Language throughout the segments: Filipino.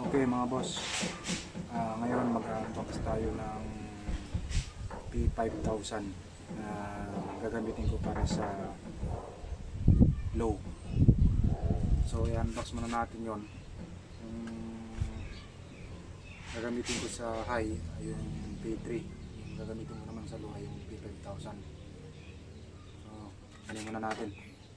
Okay mga boss, ngayon mag-unbox tayo ng P5000 na gagamitin ko para sa low. So i-unbox muna natin yon. Yung gagamitin ko sa high ay yung P3, yung gagamitin ko naman sa low ay yung P5000. So ano muna natin.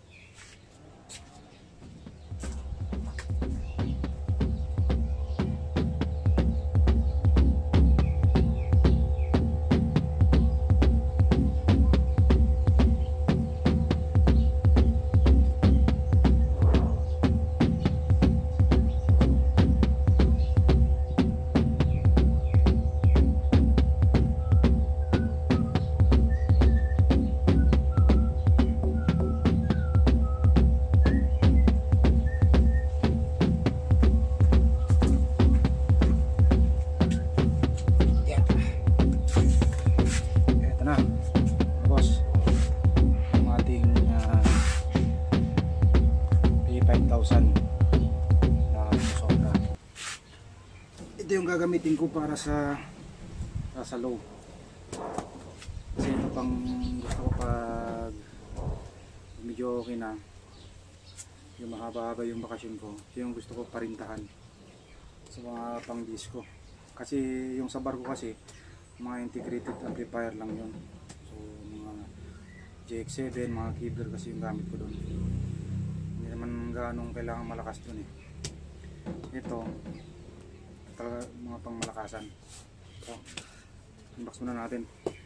Ito yung gagamitin ko para sa low. Kasi ito pang gusto ko pag medyo okay na, yung mahaba-haba yung bakasyon ko, yung gusto ko parintahan sa mga pang disco. Kasi yung sa bar ko kasi mga integrated amplifier lang yun. So mga JX7, mga keyboard kasi yung gamit ko doon. Hindi naman ganong kailangan malakas doon eh. Ito talaga mga pang malakasan. So unbox muna natin.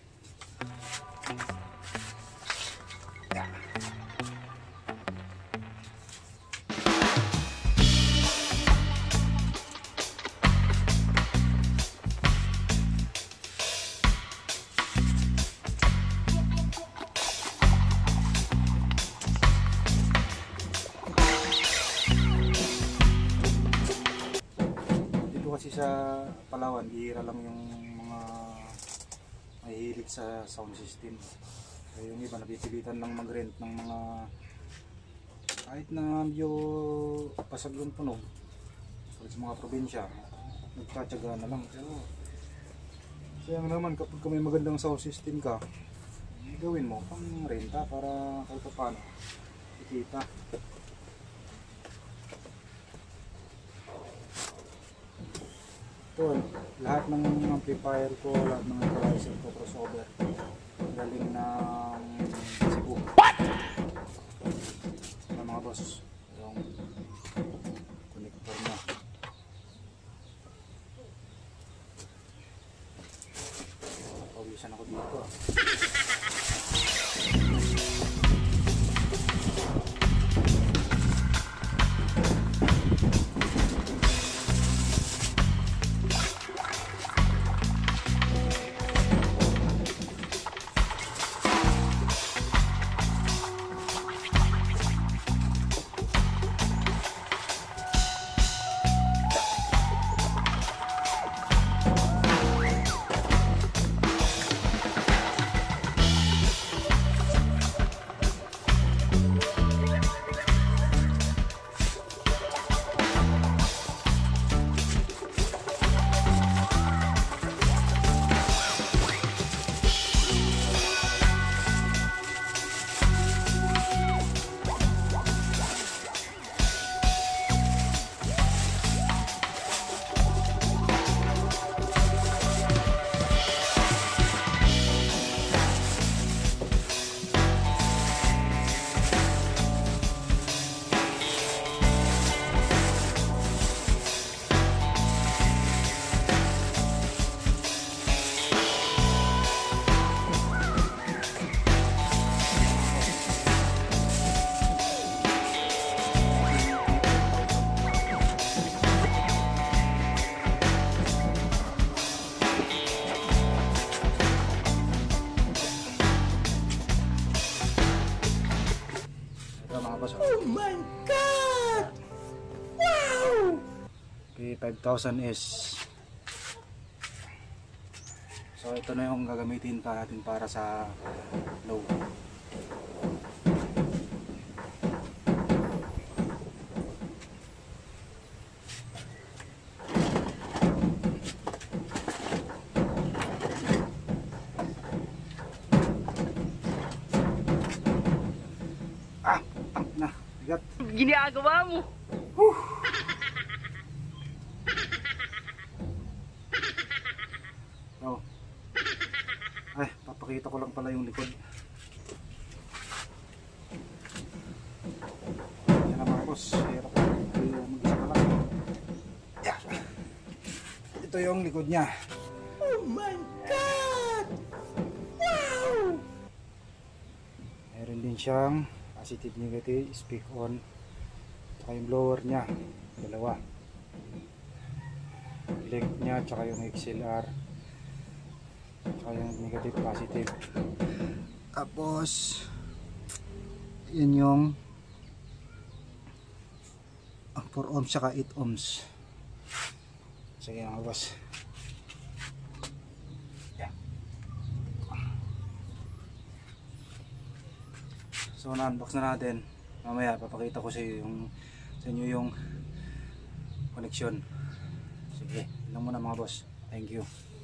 Kasi sa Palawan, bihira lang yung mga mahihilig sa sound system. So, yung iba napipilitan lang mag-rent ng mga kahit na medyo pasag yung tunog. So, sa mga probinsya, nagtatsaga na lang. Pero kaya naman kapag may magandang sound system ka, gawin mo pang renta para kahit paano ikita. Ito, lahat ng amplifier ko, lahat ng equalizer ko, crossover, galing ng Cebu. What? Mga boss, yung connector na. Pawisan ako dito. Oh my God! Wow! P5000S. So ito na yung gagamitin natin para sa low. ginagawa mo? Oh. Ay, papakita ko lang pala yung likod. Yan na mga boss. Hirap na. Mag-isa ka lang. Yeah. Ito yung likod niya. Oh my God! Wow! Meron din siyang positive negative, speak on. Tsaka yung blower niya. Dalawa. Link niya, tsaka yung XLR. Tsaka yung negative positive. Tapos yun yung 4 ohms tsaka 8 ohms. Sige mga boss. Yeah. So na-unbox na natin. Mamaya papakita ko sa inyo yung connection. Sige, lang muna mga boss. Thank you.